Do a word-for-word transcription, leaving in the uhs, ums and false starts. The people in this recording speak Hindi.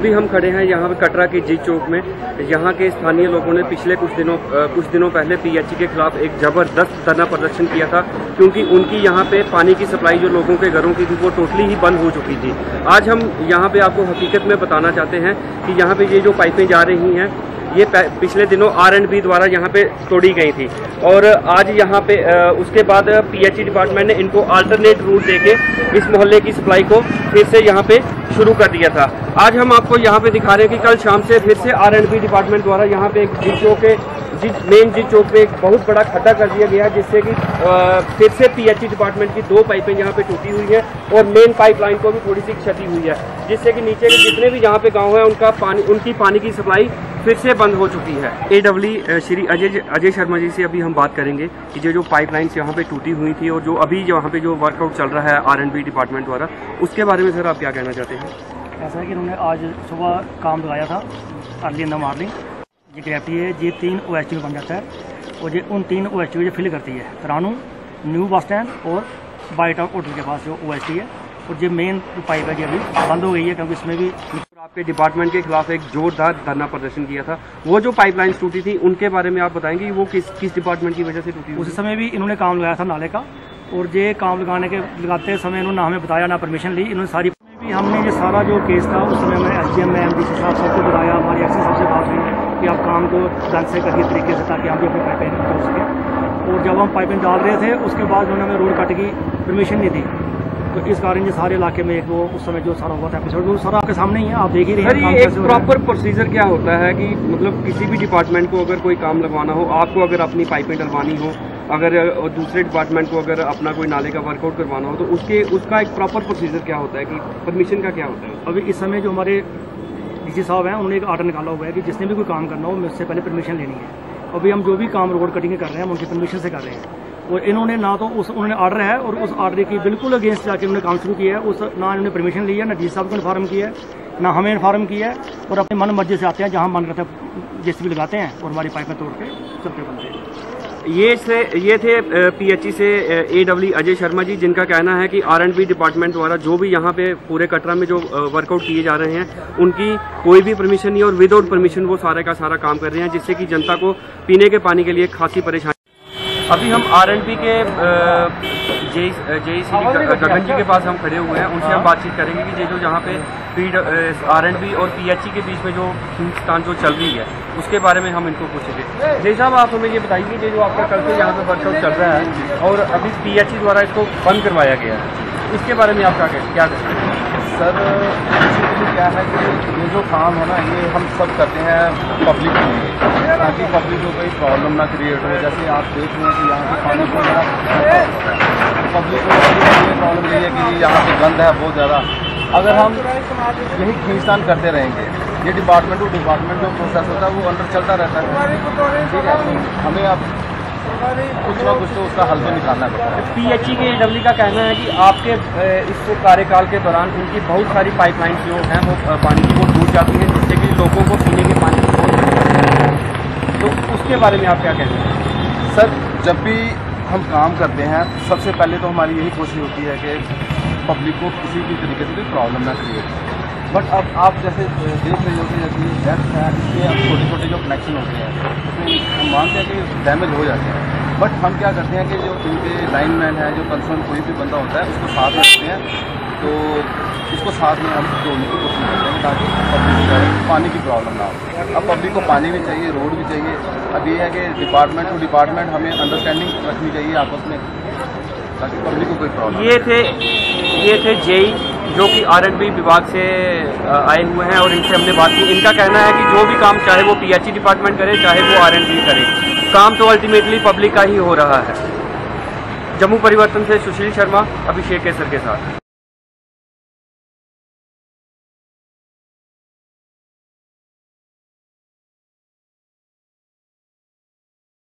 अभी हम खड़े हैं यहाँ पे कटरा के जी चौक में। यहाँ के स्थानीय लोगों ने पिछले कुछ दिनों कुछ दिनों पहले पीएचई के खिलाफ एक जबरदस्त धरना प्रदर्शन किया था, क्योंकि उनकी यहाँ पे पानी की सप्लाई जो लोगों के घरों की थी वो टोटली ही बंद हो चुकी थी। आज हम यहाँ पे आपको हकीकत में बताना चाहते हैं कि यहाँ पे ये जो पाइपें जा रही हैं ये पिछले दिनों आर एंड बी द्वारा यहाँ पे तोड़ी गई थी, और आज यहाँ पे उसके बाद पीएचई डिपार्टमेंट ने इनको अल्टरनेट रूट देके इस मोहल्ले की सप्लाई को फिर से यहाँ पे शुरू कर दिया था। आज हम आपको यहाँ पे दिखा रहे हैं कि कल शाम से फिर से आर एंड बी डिपार्टमेंट द्वारा यहाँ पे एक जी चौक के जी मेन जी चौक पे एक बहुत बड़ा खड्डा कर दिया गया है, जिससे कि फिर से पीएचई डिपार्टमेंट की दो पाइपें यहाँ पे टूटी हुई है और मेन पाइपलाइन को भी थोड़ी सी क्षति हुई है, जिससे कि नीचे के जितने भी यहाँ पे गाँव है उनका पानी उनकी पानी की सप्लाई फिर से बंद हो चुकी है। ए डब्ल्यू श्री अजय अजय शर्मा जी से अभी हम बात करेंगे कि जो जो पाइपलाइंस यहाँ पे टूटी हुई थी और जो अभी यहाँ पे जो वर्कआउट चल रहा है आर एंड बी डिपार्टमेंट द्वारा, उसके बारे में सर आप क्या कहना चाहते हैं? ऐसा है कि उन्होंने आज सुबह काम लगाया था अर्ली इन द मॉर्निंग। ये ग्रेविटी है, ये तीन ओ एस टी में बन जाता है और ये उन तीन ओ एस टी को फिल करती है, तरानू, न्यू बस स्टैंड और बाई टाउन होटल के पास जो ओ एस टी है। और ये मेन पाइप है, ये अभी बंद हो गई है क्योंकि इसमें भी आपके डिपार्टमेंट के खिलाफ एक जोरदार धरना प्रदर्शन किया था। वो जो पाइपलाइंस टूटी थी उनके बारे में आप बताएंगे वो किस किस डिपार्टमेंट की वजह से टूटी? उस समय भी इन्होंने काम लगाया था नाले का, और ये काम लगाने के लगाते समय इन्होंने ना हमें बताया ना परमिशन ली। इन्होंने सारी भी हमने ये सारा जो केस था उस समय हमने एस डी एम में एम डी सी साहब सबको बताया, हमारी एक्शन सबसे बात हुई कि आप काम को ढंग से करिए तरीके से ताकि हम भी अपनी पाइपें तोड़ सकें। और जब हम पाइपें डाल रहे थे उसके बाद उन्होंने हमें रोड कट की परमिशन नहीं दी, तो इस कारण ये सारे इलाके में एक वो उस समय जो सारा हुआ था एपिसोड वो सारा आपके सामने ही है, आप देख ही रहे हैं। एक प्रॉपर प्रोसीजर क्या होता है कि मतलब किसी भी डिपार्टमेंट को अगर कोई काम लगवाना हो, आपको अगर अपनी पाइपें डलवानी हो, अगर दूसरे डिपार्टमेंट को अगर अपना कोई नाले का वर्कआउट करवाना हो, तो उसके उसका एक प्रॉपर प्रोसीजर क्या होता है कि परमिशन का क्या होता है? अभी इस समय जो हमारे डीसी साहब हैं उन्होंने एक आर्डर निकाला हुआ है कि जिसने भी कोई काम करना हो मुझसे पहले परमिशन लेनी है। अभी हम जो भी काम रोड कटिंग कर रहे हैं हम उनकी परमिशन से कर रहे हैं, और इन्होंने ना तो उस उन्होंने आर्डर है और उस आर्डर की बिल्कुल अगेंस्ट जाके उन्होंने काम शुरू किया है। उस ना इन्होंने परमिशन ली है, ना डी साहब को इन्फॉर्म किया है, ना हमें इन्फॉर्म किया है, और अपने मन मर्जी से आते हैं जहाँ मन करता है जेसीबी लगाते हैं और हमारी पाइपें तोड़ के चलते बनते हैं। ये से ये थे पीएचई से ए डब्ल्यू अजय शर्मा जी, जिनका कहना है कि आर एंड बी डिपार्टमेंट द्वारा जो भी यहाँ पे पूरे कटरा में जो वर्कआउट किए जा रहे हैं उनकी कोई भी परमिशन नहीं, और विदाउट परमिशन वो सारे का सारा काम कर रहे हैं, जिससे कि जनता को पीने के पानी के लिए खासी परेशानी। अभी हम आर एंड बी के जे जे गगन जी के पास हम खड़े हुए हैं, उनसे हम बातचीत करेंगे कि ये जो जहाँ पे पी आर एंड बी और पीएचई के बीच में जो हिंदुस्तान जो चल रही है उसके बारे में हम इनको पूछेंगे। जय साहब, आप हमें ये बताइए कि जो आपका कल से यहाँ पे वर्कआउट चल रहा है और अभी पीएचई द्वारा इसको बंद करवाया गया है, इसके बारे में आप क्या क्या कहें? सर क्या है कि ये जो काम है ना ये हम सब करते हैं पब्लिक के लिए, ताकि पब्लिक को कोई प्रॉब्लम ना क्रिएट हो। जैसे आप देख रहे हैं कि यहाँ पे पानी बहुत ज़्यादा पब्लिक को ये प्रॉब्लम ये है कि यहाँ पे गंद है बहुत ज़्यादा। अगर हम यही खींचतान करते रहेंगे, ये डिपार्टमेंट टू डिपार्टमेंट जो प्रोसेस होता है वो अंदर चलता रहता है, ठीक है। तो हमें अब कुछ ना कुछ तो उसका हल तो निकालना पड़ता है। पीएचई के डब्ल्यू का कहना है कि आपके इस कार्यकाल के दौरान उनकी बहुत सारी पाइपलाइन जो हैं वो पानी की वो टूट जाती हैं, जिससे कि लोगों को पीने के पानी की बहुत दिक्कत है। तो उसके बारे में आप क्या कहते हैं? सर, जब भी हम काम करते हैं सबसे पहले तो हमारी यही कोशिश होती है कि पब्लिक को किसी भी तरीके से कोई प्रॉब्लम ना क्रिएट हो। बट अब आप जैसे देख रहे हो कि जैसे डेस्क है, इसमें अब छोटे छोटे जो कनेक्शन होते हैं उसमें हम मानते हैं कि डैमेज हो जाते हैं। बट हम क्या करते हैं कि जो इनके लाइनमैन है, जो कंसर्न कोई भी बंदा होता है उसको साथ में रखते हैं, तो इसको साथ में हम जोड़ने की कोशिश करते हैं ताकि पब्लिक को पानी की प्रॉब्लम ना हो। अब पब्लिक को पानी भी चाहिए, रोड भी चाहिए। अब ये है कि डिपार्टमेंट टू डिपार्टमेंट हमें अंडरस्टैंडिंग रखनी चाहिए आपस में, ताकि पब्लिक को कोई प्रॉब्लम। ये थे ये थे जेई जो कि आर एंड बी विभाग से आए हुए हैं और इनसे हमने बात की। इनका कहना है कि जो भी काम चाहे वो पीएचई डिपार्टमेंट करे चाहे वो आर एंड बी करे, काम तो अल्टीमेटली पब्लिक का ही हो रहा है। जम्मू परिवर्तन से सुशील शर्मा, अभिषेक केसर के साथ।